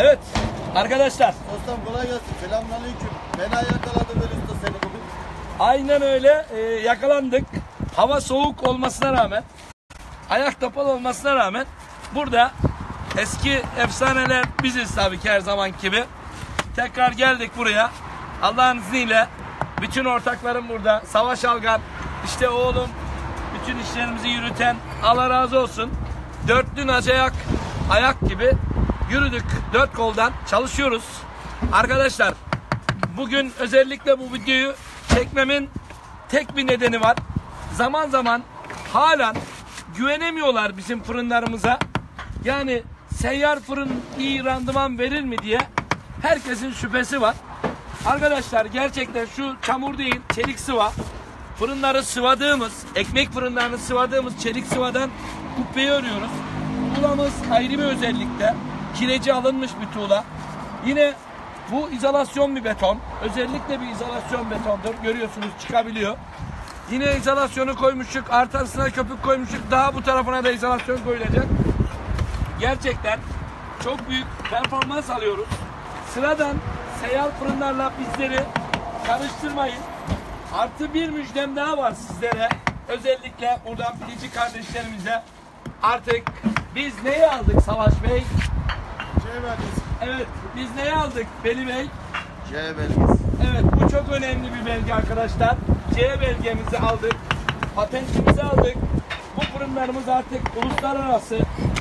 Evet arkadaşlar. Ustam kolay gelsin. Selamünaleyküm. Fena yakaladım ben usta seni bugün. Aynen öyle, yakalandık. Hava soğuk olmasına rağmen, ayak kapalı olmasına rağmen burada eski efsaneler biziz tabii ki her zaman gibi. Tekrar geldik buraya. Allah'ın izniyle bütün ortaklarım burada. Savaş Algan, işte oğlum, bütün işlerimizi yürüten, Allah razı olsun. Dörtlü ayak gibi yürüdük. Dört koldan çalışıyoruz. Arkadaşlar bugün özellikle bu videoyu çekmemin tek bir nedeni var. Zaman zaman halen güvenemiyorlar bizim fırınlarımıza. Yani seyyar fırın iyi randıman verir mi diye herkesin şüphesi var. Arkadaşlar gerçekten şu çamur değil, çelik sıva. Fırınları sıvadığımız, ekmek fırınlarını sıvadığımız çelik sıvadan kubbeyi örüyoruz. Tuğlamız ayrı bir özellikle. Kireci alınmış bir tuğla. Yine bu izolasyon bir beton. Özellikle bir izolasyon betondur. Görüyorsunuz çıkabiliyor. Yine izolasyonu koymuştuk. Artısına köpük koymuştuk. Daha bu tarafına da izolasyon koyulacak. Gerçekten çok büyük performans alıyoruz. Sıradan seyyar fırınlarla bizleri karıştırmayın. Artı bir müjdem daha var sizlere. Özellikle buradan pilici kardeşlerimize. Artık biz neyi aldık Savaş Bey? C belgesi. Evet, biz neyi aldık Veli Bey? C belgesi. Evet, bu çok önemli bir belge arkadaşlar. C belgemizi aldık. Patentimizi aldık. Bu fırınlarımız artık uluslararası.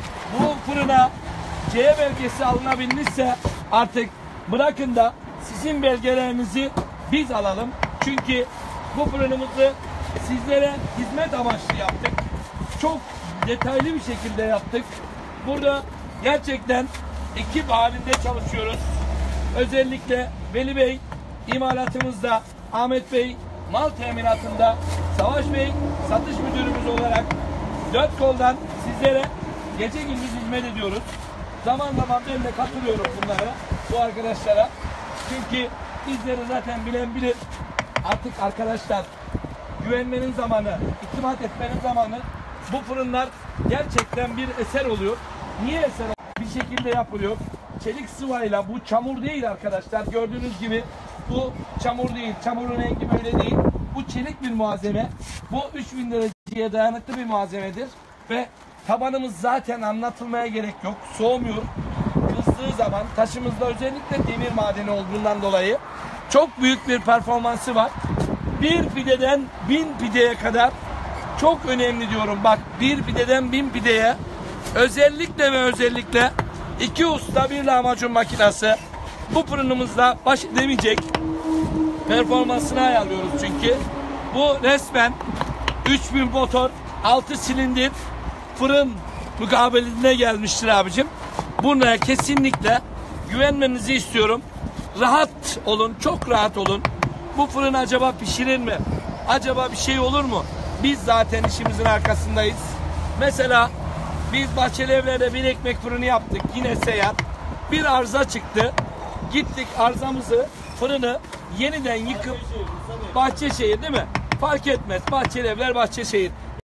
Bu fırına C belgesi alınabilmişse artık bırakın da sizin belgelerinizi biz alalım. Çünkü bu fırınımızı sizlere hizmet amaçlı yaptık. Çok detaylı bir şekilde yaptık. Burada gerçekten ekip halinde çalışıyoruz. Özellikle Veli Bey imalatımızda, Ahmet Bey mal teminatında, Savaş Bey satış müdürümüz olarak dört koldan sizlere gece gündüz hizmet ediyoruz. Zaman zaman ben de katılıyorum bunlara, bu arkadaşlara. Çünkü bizleri zaten bilen bilir. Artık arkadaşlar güvenmenin zamanı, itimat etmenin zamanı. Bu fırınlar gerçekten bir eser oluyor. Niye eser oluyor? Bir şekilde yapılıyor. Çelik sıvayla, bu çamur değil arkadaşlar. Gördüğünüz gibi bu çamur değil. Çamurun rengi böyle değil. Bu çelik bir malzeme. Bu 3000 dereceye dayanıklı bir malzemedir. Ve tabanımız zaten anlatılmaya gerek yok. Soğumuyor. Kızdığı zaman taşımızda özellikle demir madeni olduğundan dolayı çok büyük bir performansı var. Bir pideden 1000 pideye kadar çok önemli diyorum. Bak, bir pideden 1000 pideye özellikle ve özellikle 2 usta bir lahmacun makinası bu fırınımızda baş edemeyecek performansını ayarlıyoruz çünkü. Bu resmen 3000 motor 6 silindir fırın mukabelesine gelmiştir abicim. Buna kesinlikle güvenmenizi istiyorum. Rahat olun, çok rahat olun. Bu fırın acaba pişirir mi? Acaba bir şey olur mu? Biz zaten işimizin arkasındayız. Mesela biz Bahçelievler'de bir ekmek fırını yaptık. Yine seyyar. Bir arıza çıktı. Gittik arızamızı, fırını yeniden yıkıp Bahçeşehir değil mi? Fark etmez. Bahçelievler, Bahçeşehir.